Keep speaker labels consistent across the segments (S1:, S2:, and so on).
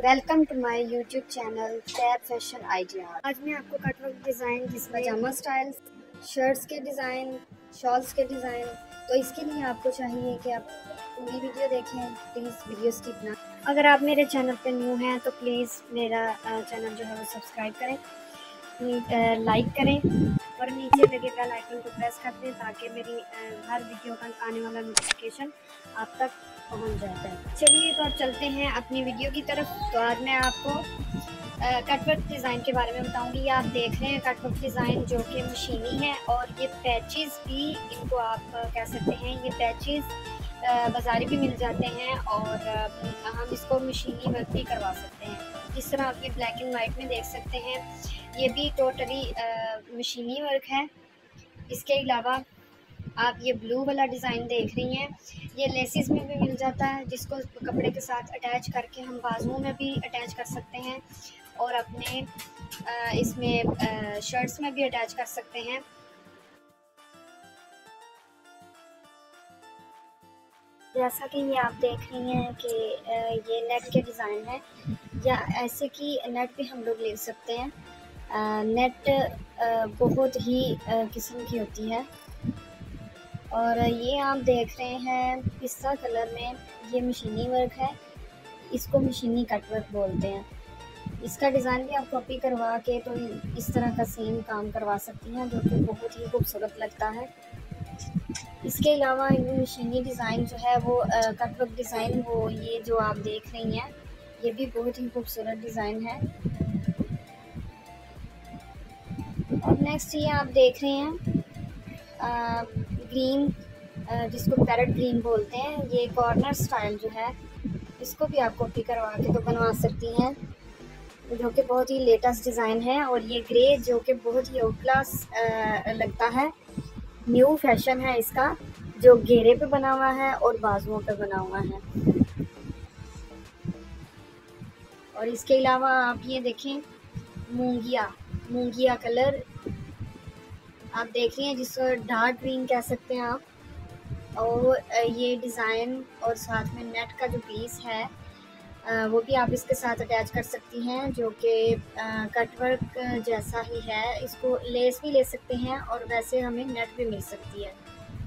S1: Welcome to my YouTube channel tab fashion idea. आज मैं आपको कटवर्क डिज़ाइन जिसमें पजामा स्टाइल, शर्ट्स के डिज़ाइन, शॉल्स के डिज़ाइन, तो इसके लिए आपको चाहिए कि आप पूरी वीडियो देखें। प्लीज़ वीडियो स्किप ना। अगर आप मेरे चैनल पर न्यू हैं तो प्लीज़ मेरा चैनल जो है वो सब्सक्राइब करें, लाइक करें और नीचे लगे बेल आइकन को प्रेस कर दें ताकि मेरी हर वीडियो का आने वाला नोटिफिकेशन आप तक पहुंच जाता है। चलिए तो अब चलते हैं अपनी वीडियो की तरफ। तो आज मैं आपको कटवर्क डिज़ाइन के बारे में बताऊंगी। ये आप देख रहे हैं कटवर्क डिज़ाइन जो कि मशीनी है और ये पैचेस भी इनको आप कह सकते हैं। ये पैचेस बाज़ारी भी मिल जाते हैं और हम इसको मशीनी वर्क भी करवा सकते हैं। जिस तरह आप ये ब्लैक एंड वाइट में देख सकते हैं, ये भी टोटली मशीनी वर्क है। इसके अलावा आप ये ब्लू वाला डिज़ाइन देख रही हैं, ये लेसिस में भी मिल जाता है, जिसको कपड़े के साथ अटैच करके हम बाजुओं में भी अटैच कर सकते हैं और अपने इसमें शर्ट्स में भी अटैच कर सकते हैं। जैसा कि ये आप देख रही हैं कि ये नेट के डिज़ाइन है, या ऐसे कि नेट भी हम लोग ले सकते हैं। नेट बहुत ही किस्म की होती है और ये आप देख रहे हैं पिस्ता कलर में, ये मशीनी वर्क है, इसको मशीनी कट वर्क बोलते हैं। इसका डिज़ाइन भी आप कॉपी करवा के तो इस तरह का सेम काम करवा सकती हैं, जो कि बहुत ही खूबसूरत लगता है। इसके अलावा ये मशीनी डिज़ाइन जो है वो कट वर्क डिज़ाइन, वो ये जो आप देख रही हैं, ये भी बहुत ही खूबसूरत डिज़ाइन है। और नेक्स्ट ये आप देख रहे हैं ग्रीन, जिसको पैरेट ग्रीन बोलते हैं। ये कॉर्नर स्टाइल जो है, इसको भी आप कॉपी करवा के तो बनवा सकती हैं, जो कि बहुत ही लेटेस्ट डिज़ाइन है। और ये ग्रे जो कि बहुत ही आउट क्लास लगता है, न्यू फैशन है इसका, जो घेरे पे बना हुआ है और बाजुओं पे बना हुआ है। और इसके अलावा आप ये देखें मूंगिया कलर आप देख रही हैं, जिसको डार्क ग्रीन कह सकते हैं आप। और ये डिज़ाइन और साथ में नेट का जो पीस है वो भी आप इसके साथ अटैच कर सकती हैं, जो कि कटवर्क जैसा ही है। इसको लेस भी ले सकते हैं और वैसे हमें नेट भी मिल सकती है।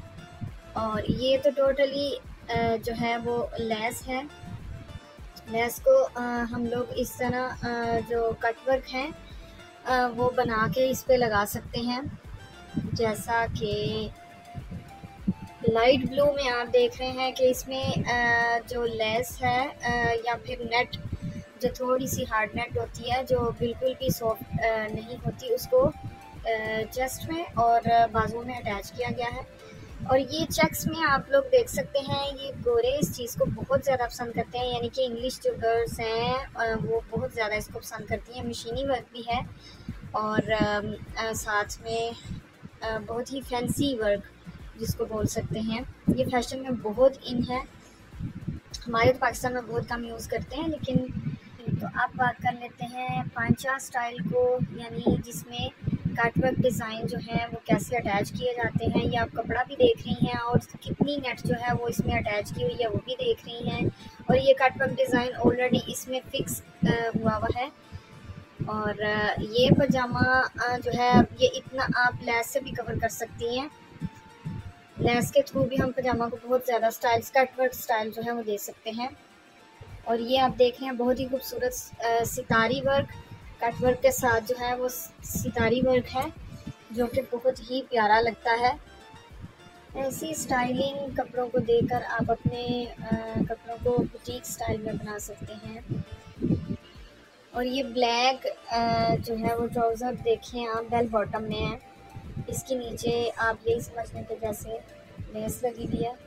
S1: और ये तो टोटली जो है वो लेस है। लेस को हम लोग इस तरह जो कटवर्क है वो बना के इस पे लगा सकते हैं। जैसा कि लाइट ब्लू में आप देख रहे हैं कि इसमें जो लेस है या फिर नेट, जो थोड़ी सी हार्ड नेट होती है, जो बिल्कुल भी सॉफ्ट नहीं होती, उसको चेस्ट में और बाजू में अटैच किया गया है। और ये चेक्स में आप लोग देख सकते हैं, ये गोरे इस चीज़ को बहुत ज़्यादा पसंद करते हैं, यानी कि इंग्लिश जो गर्ल्स हैं वो बहुत ज़्यादा इसको पसंद करती हैं। मशीनी वर्क भी है और साथ में बहुत ही फैंसी वर्क जिसको बोल सकते हैं। ये फैशन में बहुत इन है, हमारे तो पाकिस्तान में बहुत कम यूज़ करते हैं। लेकिन तो आप बात कर लेते हैं पांचा स्टाइल को, यानी जिसमें कटवर्क डिज़ाइन जो है वो कैसे अटैच किए जाते हैं। ये आप कपड़ा भी देख रही हैं और कितनी नेट जो है वो इसमें अटैच की हुई है वो भी देख रही हैं। और ये कटवर्क डिज़ाइन ऑलरेडी इसमें फिक्स हुआ है। और ये पजामा जो है ये इतना आप लेस से भी कवर कर सकती हैं। लेस के थ्रू भी हम पजामा को बहुत ज़्यादा स्टाइल्स, कटवर्क स्टाइल जो है वो दे सकते हैं। और ये आप देख रहे हैं बहुत ही खूबसूरत सितारी वर्क, कटवर्क के साथ जो है वो सितारी वर्क है, जो कि बहुत ही प्यारा लगता है। ऐसी स्टाइलिंग कपड़ों को देकर आप अपने कपड़ों को बुटीक स्टाइल में बना सकते हैं। और ये ब्लैक जो है वो ट्राउज़र देखें आप, बेल बॉटम में है। इसके नीचे आप यही समझ लें कि जैसे लेस लगी हुई है।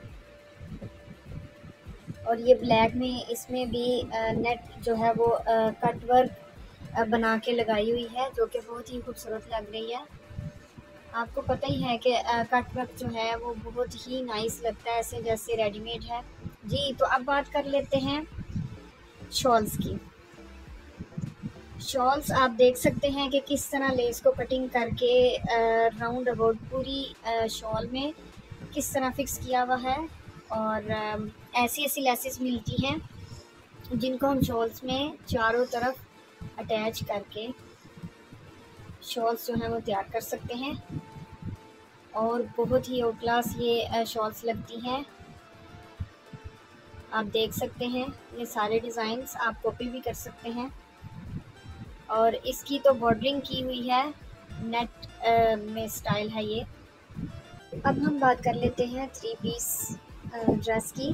S1: और ये ब्लैक में इसमें भी नेट जो है वो कटवर्क बना के लगाई हुई है, जो कि बहुत ही खूबसूरत लग रही है। आपको पता ही है कि कटवर्क जो है वो बहुत ही नाइस लगता है, ऐसे जैसे रेडीमेड है जी। तो अब बात कर लेते हैं शॉल्स की। शॉल्स आप देख सकते हैं कि किस तरह लेस को कटिंग करके राउंड अबाउट पूरी शॉल में किस तरह फिक्स किया हुआ है। और ऐसी ऐसी लेसेस मिलती हैं जिनको हम शॉल्स में चारों तरफ अटैच करके शॉल्स जो हैं वो तैयार कर सकते हैं। और बहुत ही ओ क्लास ये शॉल्स लगती हैं। आप देख सकते हैं ये सारे डिज़ाइंस आप कॉपी भी कर सकते हैं। और इसकी तो बॉर्डरिंग की हुई है, नेट में स्टाइल है ये। अब हम बात कर लेते हैं 3 पीस ड्रेस की।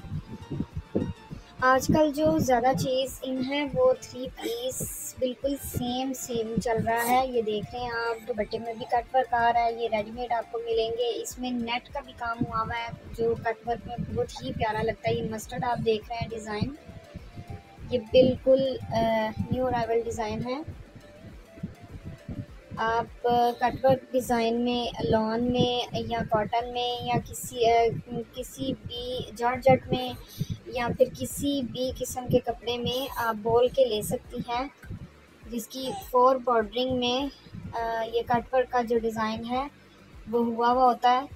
S1: आजकल जो ज़्यादा चीज़ इन है वो 3 पीस बिल्कुल सेम चल रहा है। ये देख रहे हैं आप, दुपट्टे में भी कट वर्क आ रहा है, ये रेडीमेड आपको मिलेंगे। इसमें नेट का भी काम हुआ हुआ है जो कट वर्क में बहुत ही प्यारा लगता है। ये मस्टर्ड आप देख रहे हैं डिज़ाइन, ये बिल्कुल न्यू अराइवल डिज़ाइन है। आप कटवर्क डिज़ाइन में, लॉन में या कॉटन में या किसी भी जॉर्जेट में या फिर किसी भी किस्म के कपड़े में आप बोल के ले सकती हैं, जिसकी 4 बॉर्डरिंग में ये कटवर्क का जो डिज़ाइन है वो हुआ होता है।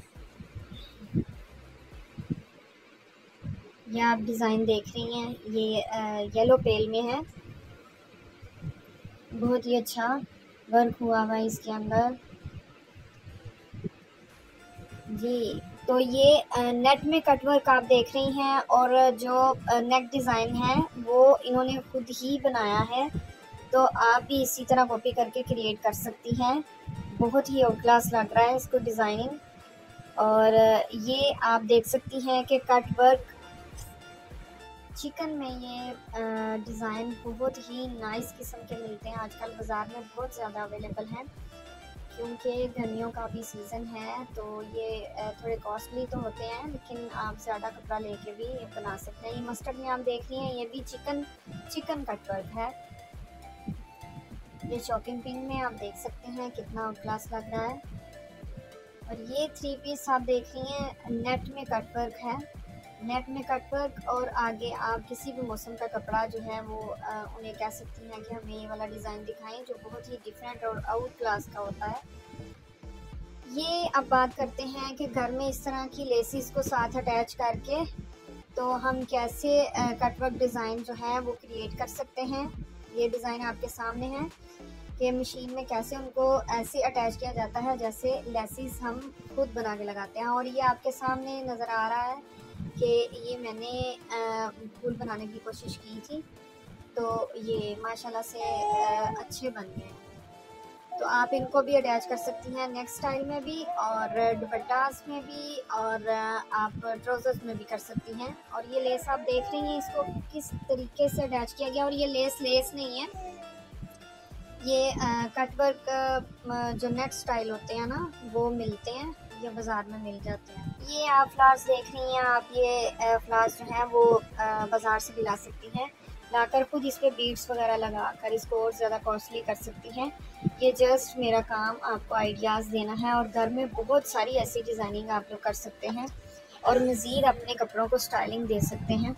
S1: ये आप डिज़ाइन देख रही हैं, ये येलो पेल में है, बहुत ही अच्छा वर्क हुआ हुआ है इसके अंदर जी। तो ये नेट में कट वर्क आप देख रही हैं और जो नेक डिज़ाइन है वो इन्होंने खुद ही बनाया है, तो आप भी इसी तरह कॉपी करके क्रिएट कर सकती हैं। बहुत ही ऑफ क्लास लग रहा है इसको डिज़ाइनिंग। और ये आप देख सकती हैं कि कट वर्क चिकन में ये डिज़ाइन बहुत ही नाइस किस्म के मिलते हैं। आजकल बाज़ार में बहुत ज़्यादा अवेलेबल हैं, क्योंकि गर्मियों का भी सीज़न है तो ये थोड़े कॉस्टली तो होते हैं, लेकिन आप ज़्यादा कपड़ा लेके भी ये बना सकते हैं। ये मस्टर्ड में आप देख रही हैं, ये भी चिकन कट वर्क है। ये शॉकिंग पिंक में आप देख सकते हैं कितना क्लास लग रहा है। और ये 3 पीस आप देख रही हैं, नेट में कट वर्क है, नेट में कट वर्क। और आगे आप किसी भी मौसम का कपड़ा जो है वो उन्हें कह सकती हैं कि हमें ये वाला डिज़ाइन दिखाएं जो बहुत ही डिफरेंट और आउट क्लास का होता है। ये अब बात करते हैं कि घर में इस तरह की लेसिस को साथ अटैच करके तो हम कैसे कटवर्क डिज़ाइन जो है वो क्रिएट कर सकते हैं। ये डिज़ाइन आपके सामने है कि मशीन में कैसे उनको ऐसे अटैच किया जाता है जैसे लेसिस हम खुद बना के लगाते हैं। और ये आपके सामने नज़र आ रहा है कि ये मैंने फूल बनाने की कोशिश की थी, तो ये माशाल्लाह से अच्छे बन गए। तो आप इनको भी अटैच कर सकती हैं नेक स्टाइल में भी और दुपट्टास में भी, और आप ट्राउज़र्स में भी कर सकती हैं। और ये लेस आप देख रही हैं इसको किस तरीके से अटैच किया गया। और ये लेस नहीं है, ये कटवर्क जो नेट स्टाइल होते हैं ना वो मिलते हैं, ये बाज़ार में मिल जाते हैं। ये आप फ्लावर्स देख रही हैं, आप ये फ्लावर्स जो हैं वो बाज़ार से भी ला सकती हैं, लाकर खुद इस पर बीड्स वगैरह लगा कर इसको और ज़्यादा कॉस्टली कर सकती हैं। ये जस्ट मेरा काम आपको आइडियाज़ देना है, और घर में बहुत सारी ऐसी डिज़ाइनिंग आप लोग कर सकते हैं और मज़ीद अपने कपड़ों को स्टाइलिंग दे सकते हैं।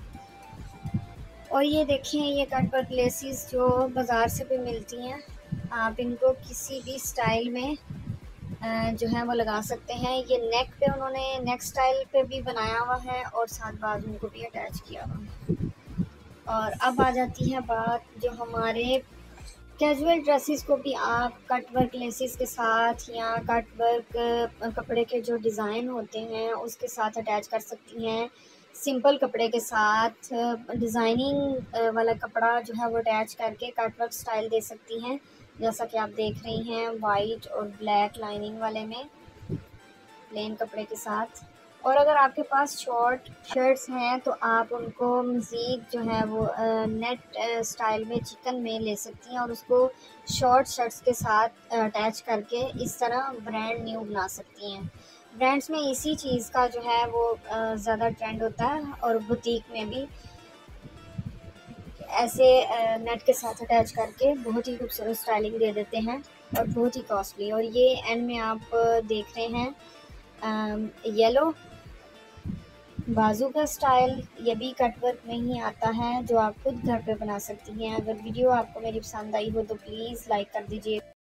S1: और ये देखें, ये कट वर्क लेसिस जो बाज़ार से भी मिलती हैं, आप इनको किसी भी स्टाइल में जो है वो लगा सकते हैं। ये नेक पे उन्होंने नेक स्टाइल पे भी बनाया हुआ है और साथ बाजू को भी अटैच किया हुआ है। और अब आ जाती है बात जो हमारे कैजुअल ड्रेसेस को भी आप कट वर्क लेसिस के साथ या कट वर्क कपड़े के जो डिज़ाइन होते हैं उसके साथ अटैच कर सकती हैं। सिंपल कपड़े के साथ डिज़ाइनिंग वाला कपड़ा जो है वो अटैच करके कट वर्क स्टाइल दे सकती हैं, जैसा कि आप देख रही हैं वाइट और ब्लैक लाइनिंग वाले में प्लेन कपड़े के साथ। और अगर आपके पास शॉर्ट शर्ट्स हैं तो आप उनको मज़ीद जो है वो नेट स्टाइल में चिकन में ले सकती हैं और उसको शॉर्ट शर्ट्स के साथ अटैच करके इस तरह ब्रांड न्यू बना सकती हैं। ब्रांड्स में इसी चीज़ का जो है वो ज़्यादा ट्रेंड होता है, और बुटीक में भी ऐसे नेट के साथ अटैच करके बहुत ही खूबसूरत स्टाइलिंग दे देते हैं और बहुत ही कॉस्टली। और ये एंड में आप देख रहे हैं येलो बाजू का स्टाइल, ये भी कटवर्क में ही आता है जो आप खुद घर पे बना सकती हैं। अगर वीडियो आपको मेरी पसंद आई हो तो प्लीज़ लाइक कर दीजिए।